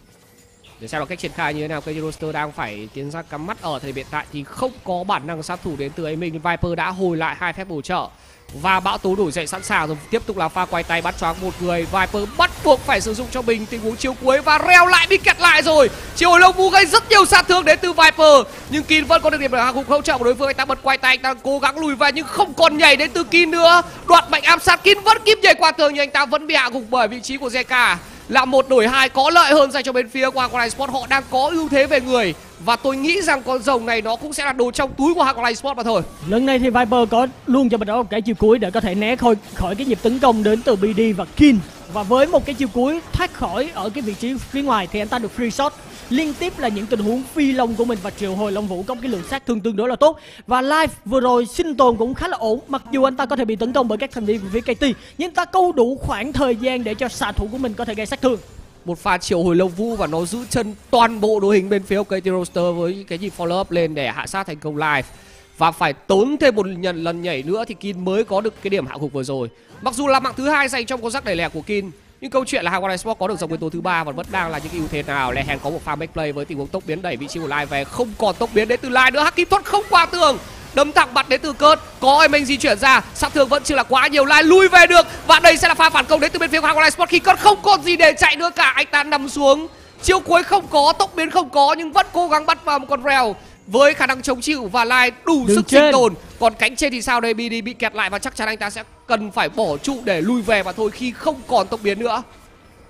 Để xem là cách triển khai như thế nào. KT Roster đang phải tiến ra cắm mắt. Ở thời điểm hiện tại thì không có bản năng sát thủ đến từ aiming. Viper đã hồi lại 2 phép bổ trợ và bão tố nổi dậy sẵn sàng rồi. Tiếp tục là pha quay tay bắt choáng một người. Viper bắt buộc phải sử dụng cho mình tình huống chiêu cuối và Reo lại bị kẹt lại rồi. Chiêu hồi lâu vu gây rất nhiều sát thương đến từ Viper, nhưng Kin vẫn có được điểm hạ gục hỗ trợ của đối phương. Anh ta bật quay tay, anh ta cố gắng lùi về nhưng không còn nhảy đến từ Kin nữa. Đoạt mạnh ám sát, Kin vẫn kíp nhảy qua tường nhưng anh ta vẫn bị hạ gục bởi vị trí của JK. Là 1 đổi 2 có lợi hơn dành cho bên phía của Hardcore Sport. Họ đang có ưu thế về người và tôi nghĩ rằng con rồng này nó cũng sẽ là đồ trong túi của Hardcore Sport mà thôi. Lần này thì Viper có luôn cho mình đó một cái chiêu cuối để có thể né khỏi cái nhịp tấn công đến từ BD và Kin. Và với một cái chiêu cuối thoát khỏi ở cái vị trí phía ngoài thì anh ta được free shot. Liên tiếp là những tình huống phi long của mình và triệu hồi long vũ có cái lượng sát thương tương đối là tốt. Và Live vừa rồi sinh tồn cũng khá là ổn, mặc dù anh ta có thể bị tấn công bởi các thành viên phía KT, nhưng anh ta câu đủ khoảng thời gian để cho xạ thủ của mình có thể gây sát thương. Một pha triệu hồi long vũ và nó giữ chân toàn bộ đội hình bên phía KT Roster với cái nhịp follow up lên để hạ sát thành công Live. Và phải tốn thêm một lần nhảy nữa thì Kin mới có được cái điểm hạ gục vừa rồi. Mặc dù là mạng thứ 2 dành trong con rắc đẩy lẻ của Kin, nhưng câu chuyện là Hardcore Sport có được dòng nguyên tố thứ 3 và vẫn đang là những cái ưu thế nào. Lehen có một pha make play với tình huống tốc biến đẩy vị trí của Lai về, không còn tốc biến đến từ Lai nữa. Hakim thoát không qua tường, đấm thẳng mặt đến từ Curt. Có aiming di chuyển ra, sát thương vẫn chưa là quá nhiều. Lai lui về được và đây sẽ là pha phản công đến từ bên phía Hardcore Sport khi Curt không còn gì để chạy nữa cả. Anh ta nằm xuống, chiêu cuối không có, tốc biến không có, nhưng vẫn cố gắng bắt vào một con Reo với khả năng chống chịu và Lai đủ sức sinh tồn. Còn cánh trên thì sao đây? BD bị kẹt lại và chắc chắn anh ta sẽ cần phải bỏ trụ để lui về và thôi khi không còn tốc biến nữa.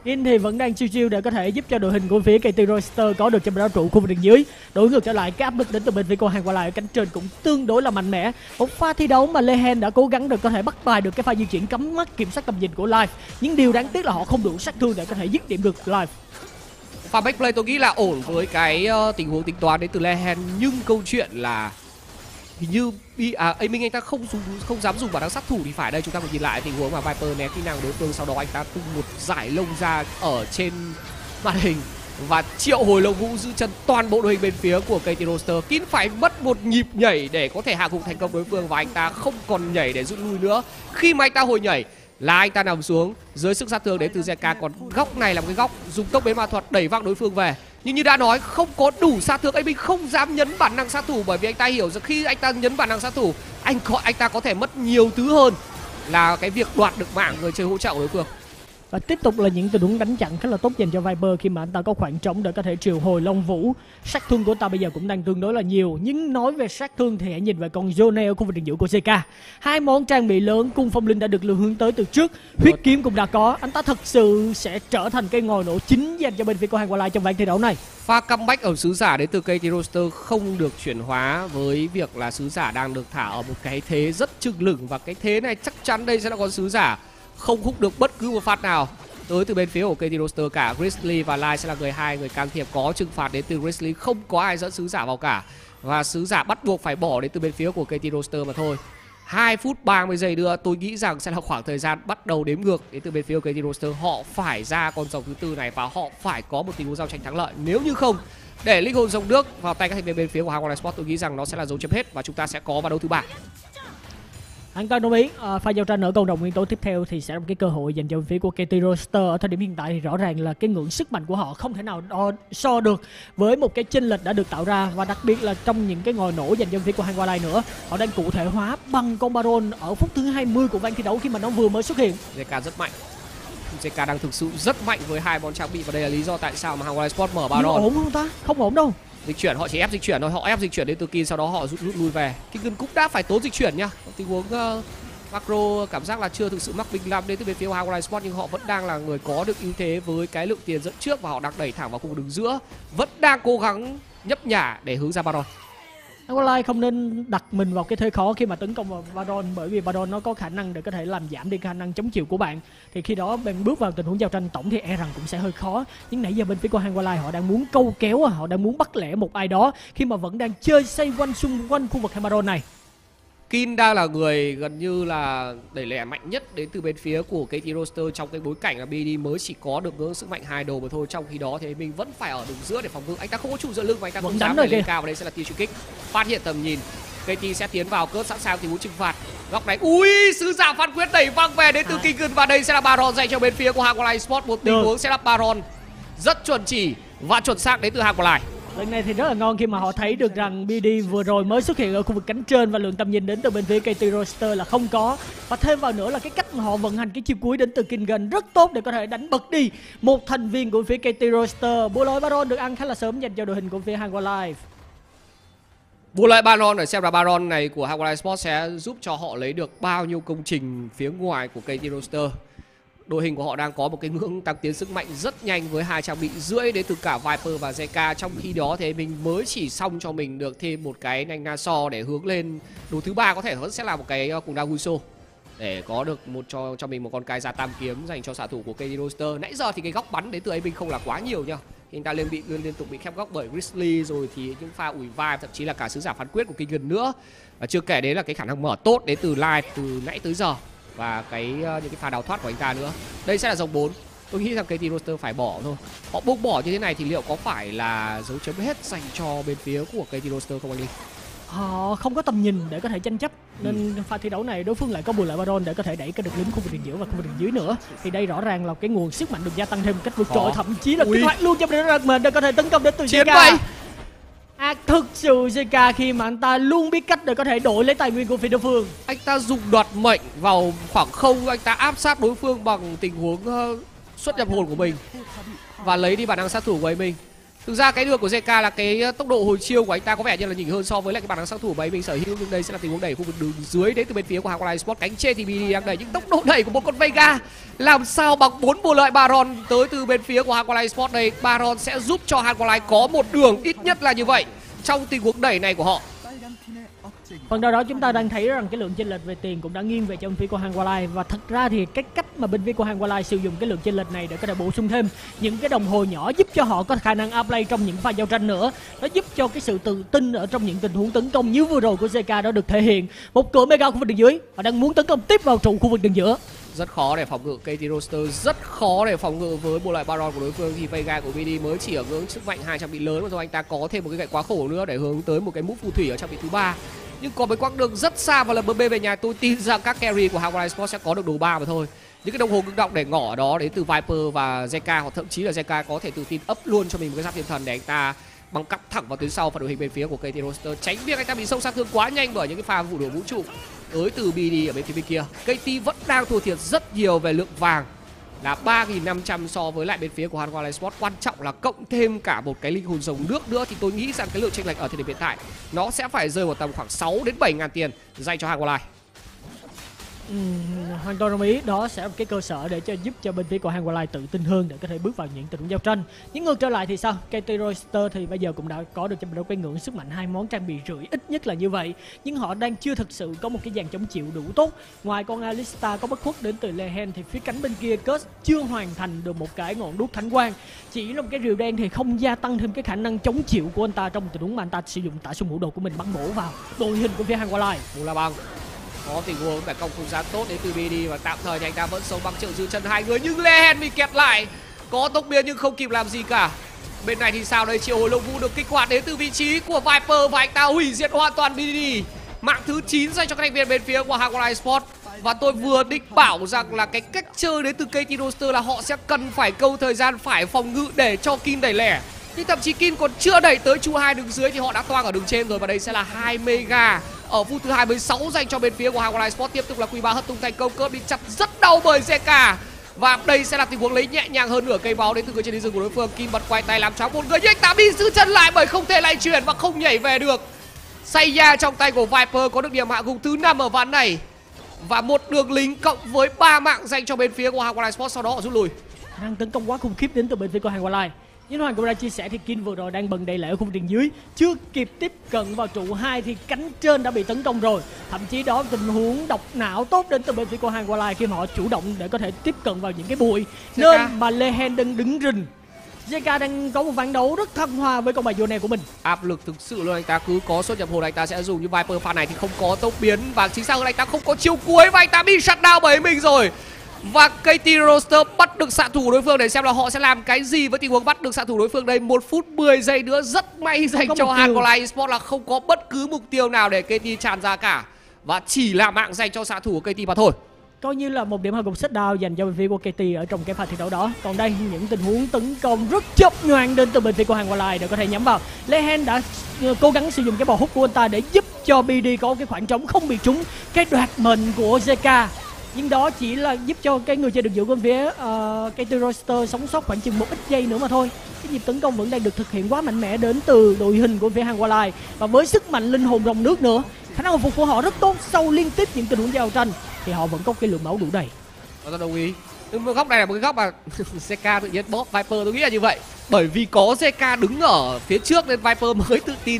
In thì vẫn đang chiêu để có thể giúp cho đội hình của phía KT Royster có được trong đó trụ khu vực đường dưới. Đối ngược trở lại, cái áp lực đến từ bên phía cô hàng qua lại ở cánh trên cũng tương đối là mạnh mẽ. Một pha thi đấu mà Lehen đã cố gắng được có thể bắt bài được cái pha di chuyển cắm mắt kiểm soát tầm nhìn của Live. Nhưng điều đáng tiếc là họ không đủ sát thương để có thể dứt điểm được Live. Pha backplay tôi nghĩ là ổn với cái tình huống tính toán đến từ Lehen, nhưng câu chuyện là hình như Aiming anh ta không dám dùng bản năng sát thủ thì phải. Đây chúng ta phải nhìn lại tình huống mà Viper né kỹ năng đối phương, sau đó anh ta tung một giải lông ra ở trên màn hình và triệu hồi lông vũ giữ chân toàn bộ đội hình bên phía của KT Royster. Kin phải mất một nhịp nhảy để có thể hạ gục thành công đối phương và anh ta không còn nhảy để rút lui nữa. Khi mà anh ta hồi nhảy là anh ta nằm xuống dưới sức sát thương đến từ Zeka, còn góc này là một cái góc dùng tốc biến ma thuật đẩy văng đối phương về. Nhưng như đã nói, không có đủ sát thương, Aiming không dám nhấn bản năng sát thủ bởi vì anh ta hiểu rằng khi anh ta nhấn bản năng sát thủ, anh ta có thể mất nhiều thứ hơn là cái việc đoạt được mạng người chơi hỗ trợ của đối phương. Và tiếp tục là những tình huống đánh chặn khá là tốt dành cho Viper khi mà anh ta có khoảng trống để có thể triệu hồi Long Vũ. Sát thương của ta bây giờ cũng đang tương đối là nhiều, nhưng nói về sát thương thì hãy nhìn về con Zone ở khu vực đường giữa của CK. Hai món trang bị lớn, cung phong linh đã được hướng tới từ trước, huyết kiếm cũng đã có. Anh ta thật sự sẽ trở thành cái ngòi nổ chính dành cho bên phía của hàng qua lại trong ván thi đấu này. Pha comeback ở sứ giả đến từ KT Royster không được chuyển hóa với việc là sứ giả đang được thả ở một cái thế rất chừng lửng, và cái thế này chắc chắn đây sẽ là con sứ giả không hút được bất cứ một phát nào tới từ bên phía của KT Royster cả. Grizzly và Lai sẽ là hai người can thiệp có trừng phạt đến từ Grizzly, không có ai dẫn sứ giả vào cả và sứ giả bắt buộc phải bỏ đến từ bên phía của KT Royster mà thôi. 2 phút 30 giây nữa tôi nghĩ rằng sẽ là khoảng thời gian bắt đầu đếm ngược đến từ bên phía của KT Royster. Họ phải ra con rồng thứ tư này và họ phải có một tình huống giao tranh thắng lợi, nếu như không để linh hồn rồng nước vào tay các thành viên bên phía của Hang Sport, tôi nghĩ rằng nó sẽ là dấu chấm hết và chúng ta sẽ có vào đấu thứ 3. Anh Toàn đồng ý, pha giao tranh ở cộng đồng nguyên tố tiếp theo thì sẽ là một cái cơ hội dành cho phía của KT Royster. Ở thời điểm hiện tại thì rõ ràng là cái ngưỡng sức mạnh của họ không thể nào so được với một cái chênh lệch đã được tạo ra, và đặc biệt là trong những cái ngòi nổ dành cho phía của Hang Lai nữa. Họ đang cụ thể hóa bằng con Baron ở phút thứ 20 của ván thi đấu khi mà nó vừa mới xuất hiện. JK rất mạnh. JK đang thực sự rất mạnh với hai món trang bị và đây là lý do tại sao mà Hang Sport mở Baron. Nhưng ổn không ta? Không ổn đâu. Dịch chuyển họ chỉ ép dịch chuyển thôi, họ ép dịch chuyển đến từ Kin, sau đó họ rút lui về. Kin cũng đã phải tốn dịch chuyển nhá. Tình huống Macro cảm giác là chưa thực sự mắc binh lắm đến từ bên phía Hang Sport, nhưng họ vẫn đang là người có được ưu thế với cái lượng tiền dẫn trước và họ đang đẩy thẳng vào khu vực đường giữa, vẫn đang cố gắng nhấp nhả để hướng ra Baron. Aqualight không nên đặt mình vào cái thế khó khi mà tấn công vào Baron, bởi vì Baron nó có khả năng để có thể làm giảm đi khả năng chống chịu của bạn. Thì khi đó bạn bước vào tình huống giao tranh tổng thì e rằng cũng sẽ hơi khó. Nhưng nãy giờ bên phía của Aqualight họ đang muốn câu kéo, họ đang muốn bắt lẻ một ai đó khi mà vẫn đang chơi xoay quanh xung quanh khu vực Baron này. Kin đang là người gần như là đẩy lẻ mạnh nhất đến từ bên phía của KT Royster trong cái bối cảnh là BD mới chỉ có được ngưỡng sức mạnh 2 đồ mà thôi. Trong khi đó thì mình vẫn phải ở đường giữa để phòng ngự. Anh ta không có trụ dựa lưng và anh ta không dám đẩy lên cao, và đây sẽ là tia truy kích. Phát hiện tầm nhìn, KT sẽ tiến vào cướp sẵn sàng tình huống trừng phạt. Góc này, ui, sứ giả phán quyết đẩy văng về đến từ King, và đây sẽ là Baron dành cho bên phía của Hang Sport. Một tình huống sẽ là Baron rất chuẩn chỉ và chuẩn xác đến từ Hang. Lần này thì rất là ngon khi mà họ thấy được rằng BD vừa rồi mới xuất hiện ở khu vực cánh trên và lượng tầm nhìn đến từ bên phía KT Royster là không có. Và thêm vào nữa là cái cách mà họ vận hành cái chiêu cuối đến từ Kingen rất tốt để có thể đánh bật đi một thành viên của phía KT Royster. Bùa lôi Baron được ăn khá là sớm dành cho đội hình của phía Hang Live. Bùa lôi Baron để xem là Baron này của Hang Sport sẽ giúp cho họ lấy được bao nhiêu công trình phía ngoài của KT Royster. Đội hình của họ đang có một cái ngưỡng tăng tiến sức mạnh rất nhanh với 2 trang bị rưỡi đến từ cả Viper và Zeka. Trong khi đó thì mình mới chỉ xong cho mình được thêm một cái nanh Naso để hướng lên đồ thứ 3, có thể vẫn sẽ là một cái cùng đao Guiso để có được cho mình một con cai ra tam kiếm dành cho xạ thủ của KT Royster. Nãy giờ thì cái góc bắn đến từ Aiming không là quá nhiều nha. Anh ta liên tục bị khép góc bởi Grizzly, rồi thì những pha ủi vai, thậm chí là cả sứ giả phán quyết của Kingen nữa. Và chưa kể đến là cái khả năng mở tốt đến từ Live từ nãy tới giờ và những cái pha đào thoát của anh ta nữa. Đây sẽ là dòng 4. Tôi nghĩ rằng KT Royster phải bỏ thôi. Họ buông bỏ như thế này thì liệu có phải là dấu chấm hết dành cho bên phía của KT Royster không anh Linh? Họ không có tầm nhìn để có thể tranh chấp, nên pha thi đấu này đối phương lại có bù lại Baron để có thể đẩy cái được lính khu vực đường giữa và khu vực đường dưới nữa. Thì đây rõ ràng là cái nguồn sức mạnh được gia tăng thêm một cách vượt trội, thậm chí là kích hoạt luôn cho mình để có thể tấn công đến từ JK. Thực sự JK khi mà anh ta luôn biết cách để có thể đổi lấy tài nguyên của phía đối phương. Anh ta dùng đoạt mệnh vào khoảng không, anh ta áp sát đối phương bằng tình huống xuất nhập hồn của mình và lấy đi bản năng sát thủ của mình. Thực ra cái được của JK là cái tốc độ hồi chiêu của anh ta có vẻ như là nhỉnh hơn so với lại cái bản năng sát thủ mà mình sở hữu, nhưng đây sẽ là tình huống đẩy khu vực đường dưới đến từ bên phía của Hakurai Sport. Cánh trên thì BD đang đẩy, nhưng tốc độ đẩy của một con Veiga làm sao bằng 4 bộ lợi Baron tới từ bên phía của Hakurai Sport. Đây Baron sẽ giúp cho Hakurai có một đường, ít nhất là như vậy trong tình huống đẩy này của họ. Phần đầu đó chúng ta đang thấy rằng cái lượng chênh lệch về tiền cũng đã nghiêng về trong phía của Hanwha, và thật ra thì cái cách mà bên phía của Hanwha sử dụng cái lượng chênh lệch này để có thể bổ sung thêm những cái đồng hồ nhỏ giúp cho họ có khả năng outplay trong những pha giao tranh nữa. Nó giúp cho cái sự tự tin ở trong những tình huống tấn công như vừa rồi của JK đó được thể hiện. Một cửa mega khu vực đường dưới và đang muốn tấn công tiếp vào trụ khu vực đường giữa. Rất khó để phòng ngự KT Roster, rất khó để phòng ngự với bộ loại Baron của đối phương, thì Veiga của BD mới chỉ ở ngưỡng sức mạnh 200 bị lớn, mà do anh ta có thêm một cái gậy quá khổ nữa để hướng tới một cái move phù thủy ở trong vị thứ 3. Nhưng có một quãng đường rất xa và lần BB về nhà, tôi tin rằng các carry của Hakurai Sport sẽ có được đồ 3 mà thôi. Những cái đồng hồ ngưng động để ngỏ đó đến từ Viper và JK, hoặc thậm chí là JK có thể tự tin up luôn cho mình một cái giáp thiên thần để anh ta băng cắp thẳng vào tuyến sau và đội hình bên phía của KT Roster, tránh việc anh ta bị sâu sát thương quá nhanh bởi những cái pha vụ đổ vũ trụ tới từ BD ở bên phía bên kia. KT vẫn đang thua thiệt rất nhiều về lượng vàng, là 3.500 so với lại bên phía của Hanwha Sport. Quan trọng là cộng thêm cả một cái linh hồn rồng nước nữa, thì tôi nghĩ rằng cái lượng chênh lệch ở thời điểm hiện tại nó sẽ phải rơi vào tầm khoảng 6 đến 7 ngàn tiền dành cho Hanwha. Hoàn toàn đồng ý, đó sẽ là một cái cơ sở để giúp cho bên phía của Hanwha tự tin hơn để có thể bước vào những tình huống giao tranh. Nhưng ngược trở lại thì sao? KT Roster thì bây giờ cũng đã có được trong đấu cái ngưỡng sức mạnh 2 món trang bị rưỡi, ít nhất là như vậy, nhưng họ đang chưa thực sự có một cái dàn chống chịu đủ tốt. Ngoài con Alistar có bất khuất đến từ Lehen thì phía cánh bên kia Curse chưa hoàn thành được một cái ngọn đuốc thánh quang, chỉ là một cái rìu đen thì không gia tăng thêm cái khả năng chống chịu của anh ta trong tình huống mà anh ta sử dụng tả sung hữu đồ của mình bắn bổ vào đội hình của phía Hanwha. La Băng có tình huống phải công không gian tốt đến từ BD và tạm thời thì anh ta vẫn sống bằng triệu giữ chân hai người, nhưng Lehen bị kẹt lại, có tốc biến nhưng không kịp làm gì cả. Bên này thì sao đây? Triệu hồi lông vũ được kích hoạt đến từ vị trí của Viper và anh ta hủy diệt hoàn toàn BD. Mạng thứ 9 dành cho các thành viên bên phía của Hakurai Sport. Và tôi vừa định bảo rằng là cái cách chơi đến từ KT Roster là họ sẽ cần phải câu thời gian, phải phòng ngự để cho Kin đẩy lẻ. Nhưng thậm chí Kin còn chưa đẩy tới chu 2 đường dưới thì họ đã toang ở đường trên rồi, và đây sẽ là 2 mega ở phút thứ 26 dành cho bên phía của Hakurai Sport. Tiếp tục là Q3 hất tung thành công, Cớp bị chặt rất đau bởi JK. Và đây sẽ là tình huống lấy nhẹ nhàng hơn nửa cây máu đến từ người trên đi rừng của đối phương. Kin bật quay tay làm choáng một người, nhưng anh ta bị giữ chân lại bởi không thể lay chuyển và không nhảy về được. Seiya trong tay của Viper có được điểm hạ gục thứ 5 ở ván này, và một đường lính cộng với 3 mạng dành cho bên phía của Hakurai Sport, sau đó họ rút lui. Đang tấn công quá khủng khiếp đến từ bên phía của Hanwha. Như Hoàng cũng đã chia sẻ thì Kin vừa rồi đang bần đầy lại ở khu vực đường dưới, chưa kịp tiếp cận vào trụ 2 thì cánh trên đã bị tấn công rồi. Thậm chí đó tình huống độc não tốt đến từ bên phía của Hanwha khi họ chủ động để có thể tiếp cận vào những cái bụi, nên mà Lehen đang đứng rình. JK đang có một ván đấu rất thăng hoa với con bài Yone của mình. Áp lực thực sự luôn, anh ta cứ có xuất nhập hồn anh ta sẽ dùng, như Viper pha này thì không có tốc biến, và chính xác hơn anh ta không có chiêu cuối và anh ta bị shutdown bởi mình rồi. Và KT Roster bắt được xạ thủ đối phương để xem là họ sẽ làm cái gì với tình huống bắt được xạ thủ đối phương đây. 1 phút 10 giây nữa, rất may dành cho Hanwha Esports là không có bất cứ mục tiêu nào để KT tràn ra cả, và chỉ là mạng dành cho xạ thủ của KT mà thôi. Coi như là một điểm hạ gục shutdown dành cho bên phía của KT ở trong cái pha thi đấu đó. Còn đây những tình huống tấn công rất chớp nhoáng đến từ bên phía của Hanwha để có thể nhắm vào. Lehen đã cố gắng sử dụng cái bò hút của anh ta để giúp cho BD có cái khoảng trống không bị trúng cái đoạt mệnh của JK. Nhưng đó chỉ là giúp cho cái người chơi được giữ bên phía KT Roster sống sót khoảng chừng một ít giây nữa mà thôi. Cái nhịp tấn công vẫn đang được thực hiện quá mạnh mẽ đến từ đội hình của phía Hanwha, và với sức mạnh linh hồn rồng nước nữa, khả năng hồi phục của họ rất tốt sau liên tiếp những tình huống giao tranh thì họ vẫn có cái lượng máu đủ đầy. Tôi đồng ý. Nhưng mà góc này là một cái góc mà JK tự nhiên bóp Viper, tôi nghĩ là như vậy. Bởi vì có JK đứng ở phía trước nên Viper mới tự tin,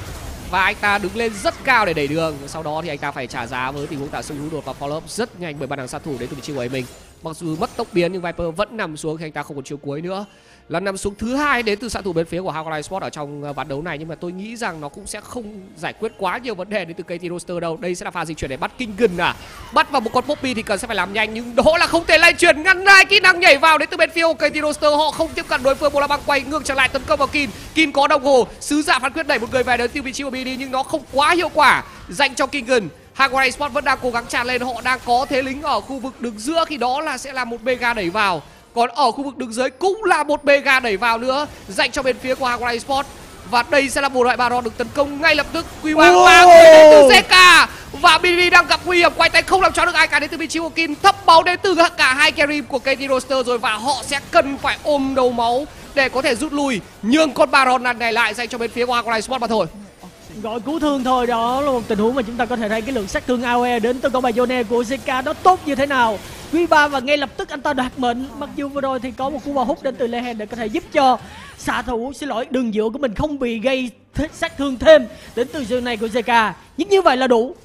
và anh ta đứng lên rất cao để đẩy đường. Sau đó thì anh ta phải trả giá với tình huống tạ sung hữu đột và follow up rất nhanh bởi bản năng sát thủ đến từ vị trí của mình. Mặc dù mất tốc biến nhưng Viper vẫn nằm xuống khi anh ta không còn chiêu cuối nữa. Là nằm xuống thứ 2 đến từ xạ thủ bên phía của Hakurai Sport ở trong ván đấu này, nhưng mà tôi nghĩ rằng nó cũng sẽ không giải quyết quá nhiều vấn đề đến từ KT Roster đâu. Đây sẽ là pha di chuyển để bắt Kingen bắt vào một con Poppy thì cần sẽ phải làm nhanh, nhưng đó là không thể lay chuyển ngăn lại kỹ năng nhảy vào đến từ bên phía của KT Roster. Họ không tiếp cận đối phương, La Băng quay ngược trở lại tấn công vào Kin. Kin có đồng hồ, sứ giả phán quyết đẩy một người về đến từ vị trí của BD nhưng nó không quá hiệu quả dành cho Kingen. Hakurai Sport vẫn đang cố gắng tràn lên, họ đang có thế lính ở khu vực đường giữa, khi đó là sẽ là một mega đẩy vào. Còn ở khu vực đường dưới cũng là một mega đẩy vào nữa dành cho bên phía của Hakurai Sport. Và đây sẽ là một loại Baron được tấn công ngay lập tức. Quy mang đến từ JK, và BB đang gặp nguy hiểm, quay tay không làm cho được ai cả đến từ vị trí của Kin. Thấp máu đến từ cả hai carry của KT Roster rồi, và họ sẽ cần phải ôm đầu máu để có thể rút lui, nhường con Baron này lại dành cho bên phía của Hardcore Esports mà thôi. Gọi cứu thương thôi, đó là một tình huống mà chúng ta có thể thấy cái lượng sát thương AOE đến từ con Bayone của ZK nó tốt như thế nào. Quý 3 và ngay lập tức anh ta đoạt mệnh. Mặc dù vừa rồi thì có một cú bò hút đến từ Lehen để có thể giúp cho xạ thủ, đường dựa của mình không bị gây sát thương thêm đến từ sự này của ZK. Nhưng như vậy là đủ.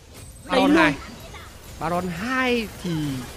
Baron 2 thì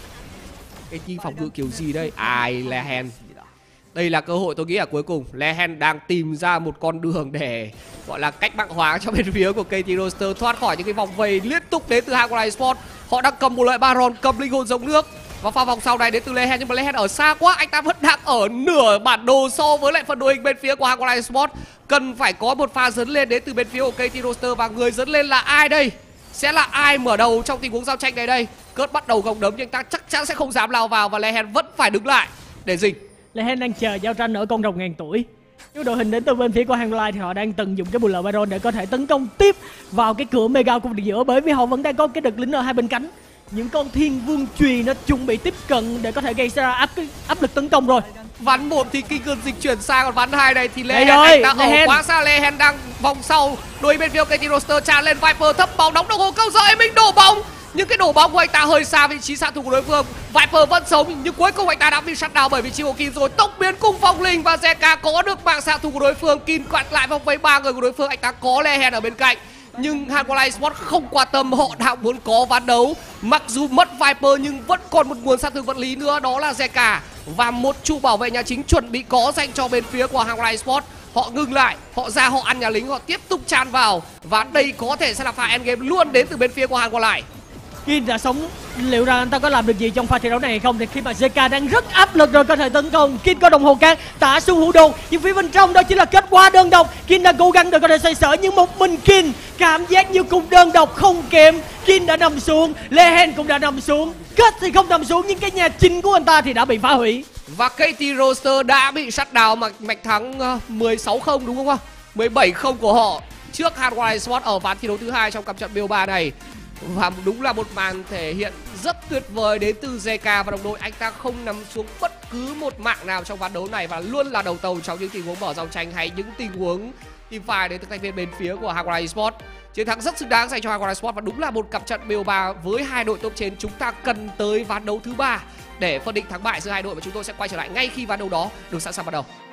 cái chi phòng ngự kiểu gì đây? Lehen. Đây là cơ hội tôi nghĩ là cuối cùng Lehen đang tìm ra một con đường để gọi là cách mạng hóa cho bên phía của KT Roster thoát khỏi những cái vòng vây liên tục đến từ Hardcore Esports. Họ đang cầm một loại Baron, cầm linh hồn giống nước và pha vòng sau này đến từ Lehen, nhưng mà Lehen ở xa quá, anh ta vẫn đang ở nửa bản đồ so với lại phần đội hình bên phía của Hardcore Esports. Cần phải có một pha dấn lên đến từ bên phía của KT Roster, và người dấn lên là ai đây? Sẽ là ai mở đầu trong tình huống giao tranh này đây? Cớt bắt đầu gồng đấm nhưng anh ta chắc chắn sẽ không dám lao vào và Lehen vẫn phải đứng lại để dình. Lehen đang chờ giao tranh ở con rồng ngàn tuổi. Nếu đội hình đến từ bên phía của Hang Light thì họ đang tận dụng cái bùn lợ Baron để có thể tấn công tiếp vào cái cửa mega cung địa giữa, bởi vì họ vẫn đang có cái đợt lính ở hai bên cánh. Những con thiên vương chùy nó chuẩn bị tiếp cận để có thể gây ra áp lực tấn công rồi. Ván 1 thì Kingun dịch chuyển sang, còn ván 2 này thì Lehen anh ta ở quá xa. Lehen đang vòng sau, đuôi bên phía KT Roster tràn lên Viper thấp bóng, đóng đồng hồ câu giờ mình đổ bóng. Nhưng cái đổ bóng của anh ta hơi xa vị trí xạ thủ của đối phương. Viper vẫn sống nhưng cuối cùng anh ta đã bị shutdown bởi vị trí của Kin rồi. Tốc biến cùng phong linh và ZK có được mạng xạ thủ của đối phương. Kin quạt lại vòng vây 3 người của đối phương, anh ta có Lehen ở bên cạnh. Nhưng Hardcore Esports không quan tâm, họ đang muốn có ván đấu. Mặc dù mất Viper nhưng vẫn còn một nguồn sát thương vật lý nữa, đó là ZK. Và một trụ bảo vệ nhà chính chuẩn bị có dành cho bên phía của Hardcore Esports. Họ ngừng lại, họ ra họ ăn nhà lính, họ tiếp tục tràn vào. Và đây có thể sẽ là pha endgame luôn đến từ bên phía của Hardcore lại. Kin đã sống, liệu rằng anh ta có làm được gì trong pha thi đấu này hay không? Thì khi mà ZK đang rất áp lực rồi có thể tấn công, Kin có đồng hồ can, tả xu hữu đồ, nhưng phía bên trong đó chỉ là kết quả đơn độc. Kin đang cố gắng để có thể xoay sở nhưng một mình Kin cảm giác như cùng đơn độc không kém. Kin đã nằm xuống, Lehen cũng đã nằm xuống, Kết thì không nằm xuống nhưng cái nhà chính của anh ta thì đã bị phá hủy. Và KT Roster đã bị shutdown mà mạch thắng 16-0 đúng không ạ? 17-0 của họ trước Hardcore Esports ở ván thi đấu thứ 2 trong cặp trận BO3 này. Và đúng là một màn thể hiện rất tuyệt vời đến từ ZK và đồng đội. Anh ta không nằm xuống bất cứ một mạng nào trong ván đấu này và luôn là đầu tàu trong những tình huống mở dòng tranh hay những tình huống teamfight đến từ thành viên bên phía của Hardcore Esports. Chiến thắng rất xứng đáng dành cho Hardcore Esports và đúng là một cặp trận BO3 với hai đội top trên. Chúng ta cần tới ván đấu thứ 3 để phân định thắng bại giữa hai đội và chúng tôi sẽ quay trở lại ngay khi ván đấu đó được sẵn sàng bắt đầu.